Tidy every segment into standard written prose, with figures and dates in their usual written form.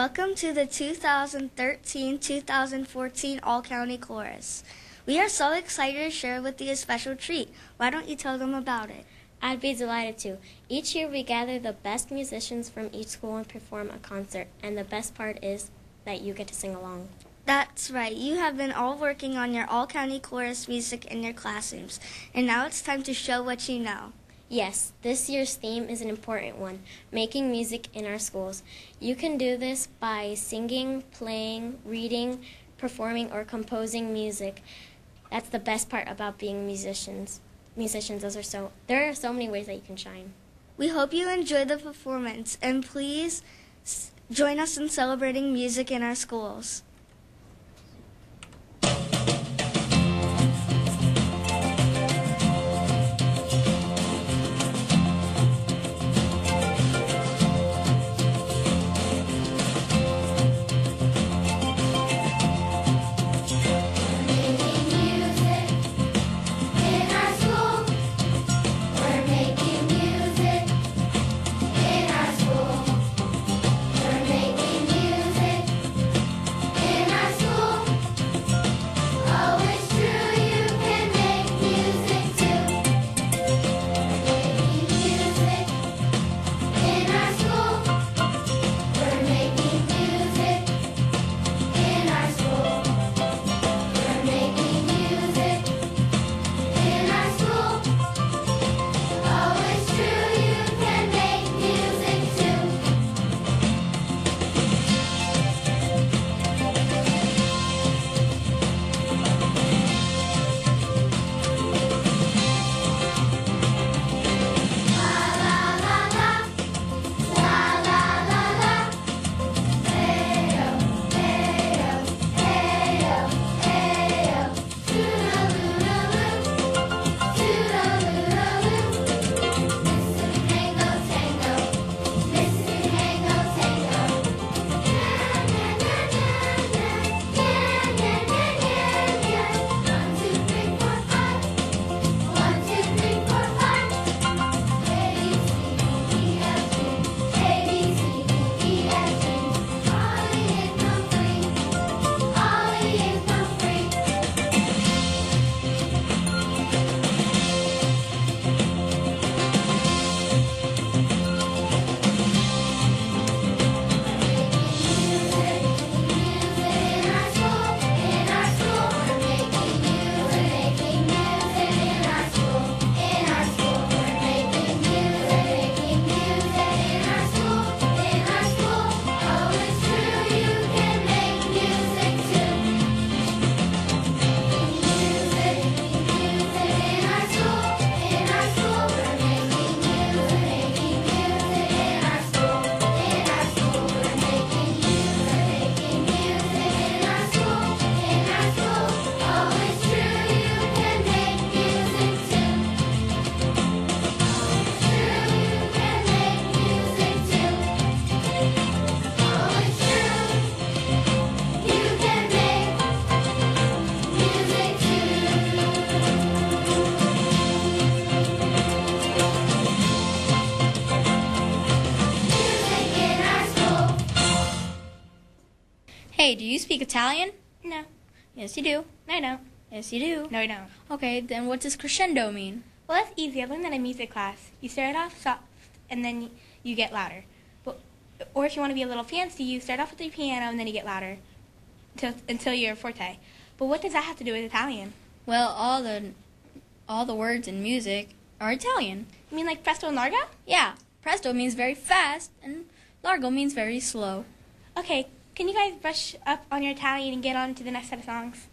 Welcome to the 2013-2014 All-County Chorus. We are so excited to share with you a special treat. Why don't you tell them about it? I'd be delighted to. Each year we gather the best musicians from each school and perform a concert, and the best part is that you get to sing along. That's right. You have been all working on your All-County Chorus music in your classrooms, and now it's time to show what you know. Yes, this year's theme is an important one, making music in our schools. You can do this by singing, playing, reading, performing, or composing music. That's the best part about being musicians. There are so many ways that you can shine. We hope you enjoy the performance, and please join us in celebrating music in our schools. Hey, do you speak Italian? No. Yes, you do. No, I don't. Yes, you do. No, I don't. Okay, then what does crescendo mean? Well, that's easy. I learned that in music class. You start off soft, and then you get louder. Or if you want to be a little fancy, you start off with the piano, and then you get louder until you're forte. But what does that have to do with Italian? Well, all the words in music are Italian. You mean like presto and largo? Yeah, presto means very fast, and largo means very slow. Okay, can you guys brush up on your Italian and get on to the next set of songs?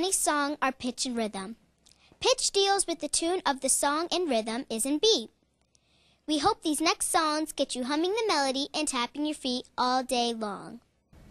only song are pitch and rhythm. Pitch deals with the tune of the song and rhythm is in beat. We hope these next songs get you humming the melody and tapping your feet all day long.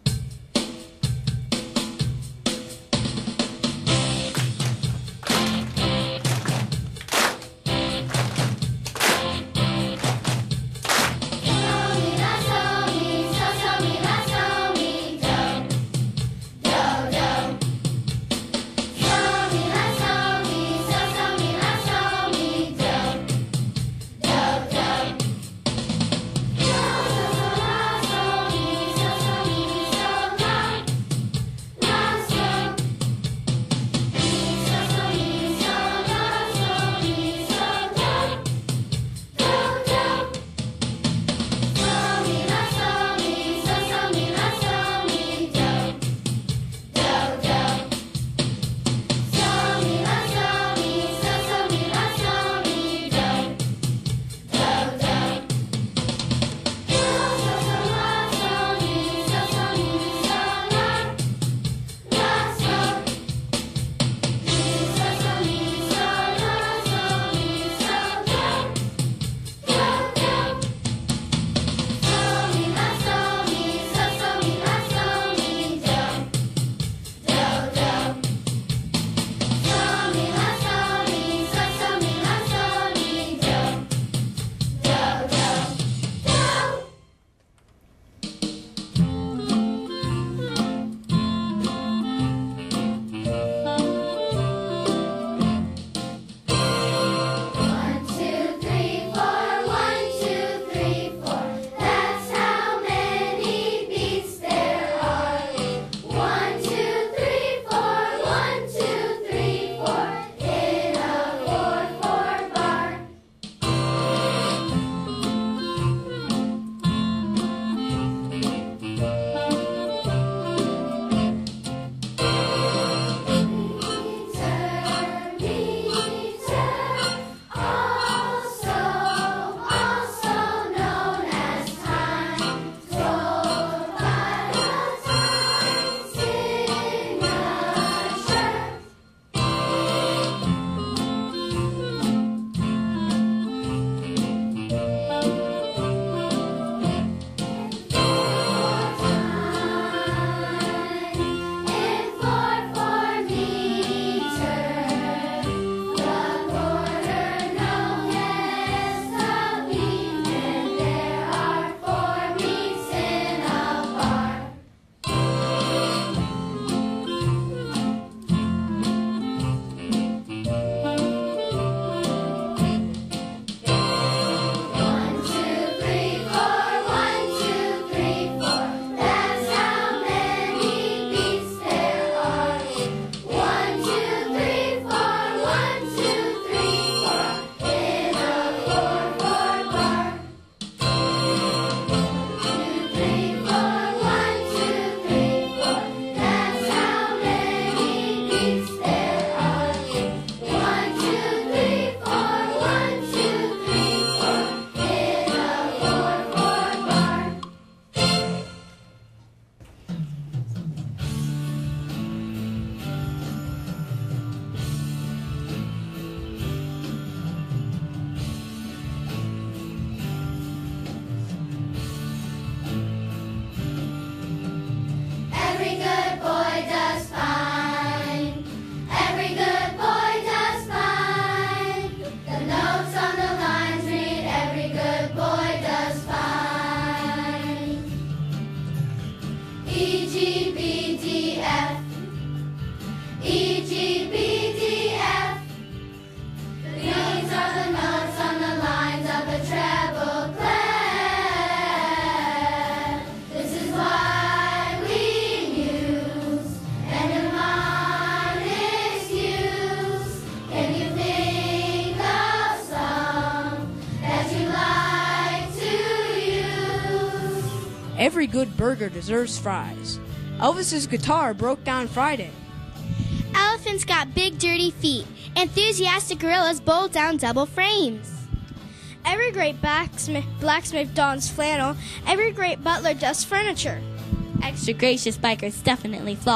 Every good burger deserves fries. Elvis's guitar broke down Friday. Elephants got big dirty feet. Enthusiastic gorillas bowled down double frames. Every great blacksmith dons flannel. Every great butler dusts furniture. Extra gracious bikers definitely flossed.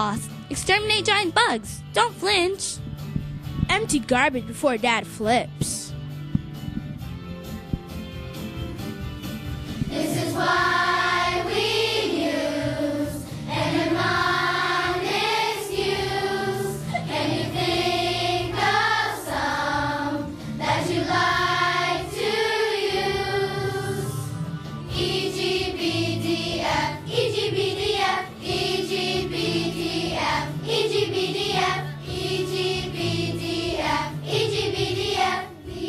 Exterminate giant bugs. Don't flinch. Empty garbage before Dad flips. This is why we use an mnemonics use. Can you think of some that you like to use? E G B D F, E G B D F, E G B D F, E G B D F, E G B D F, E G B D F.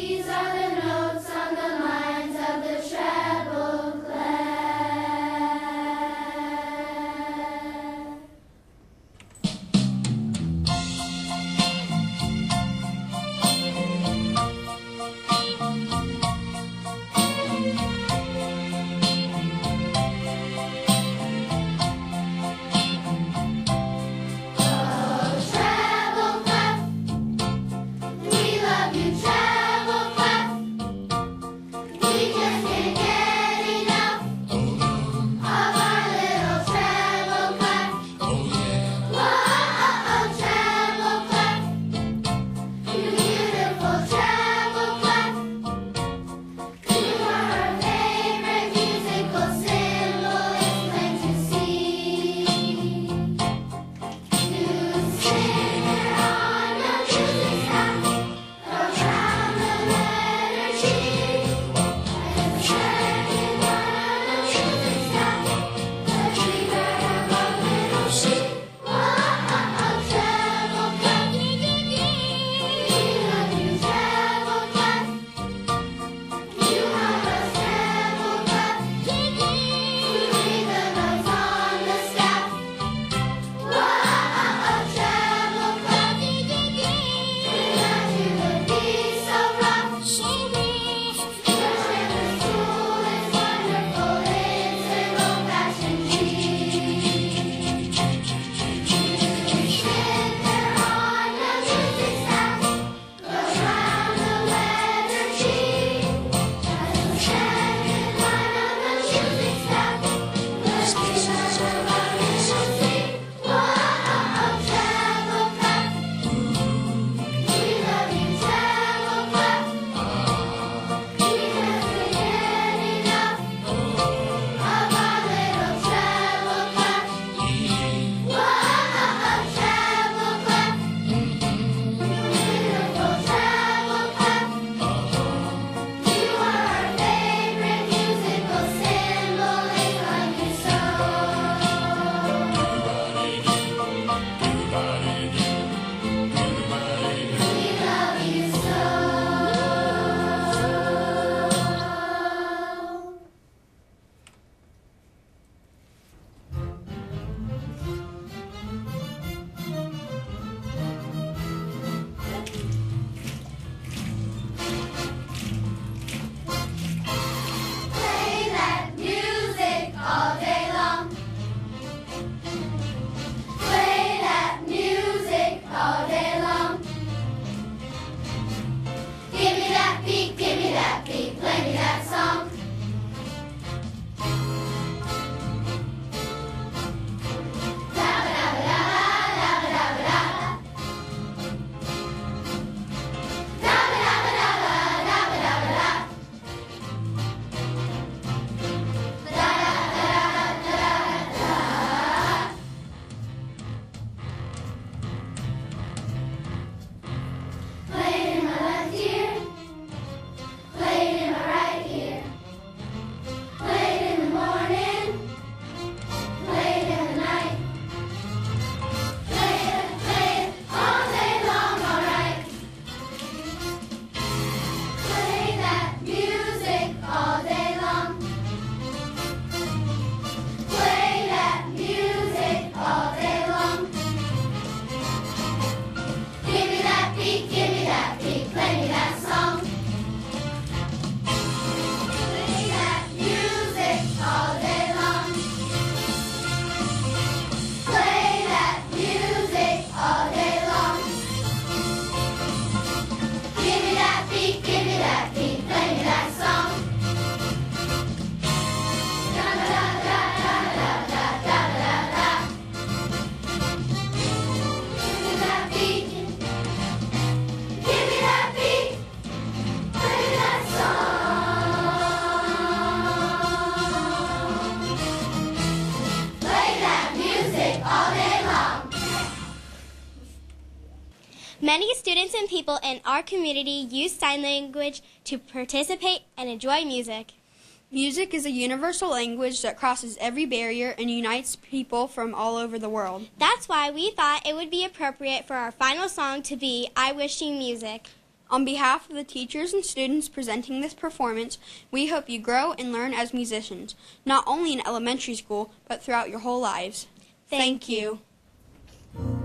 students and people in our community use sign language to participate and enjoy music. Music is a universal language that crosses every barrier and unites people from all over the world. That's why we thought it would be appropriate for our final song to be I Wish You Music. On behalf of the teachers and students presenting this performance, we hope you grow and learn as musicians, not only in elementary school, but throughout your whole lives. Thank you.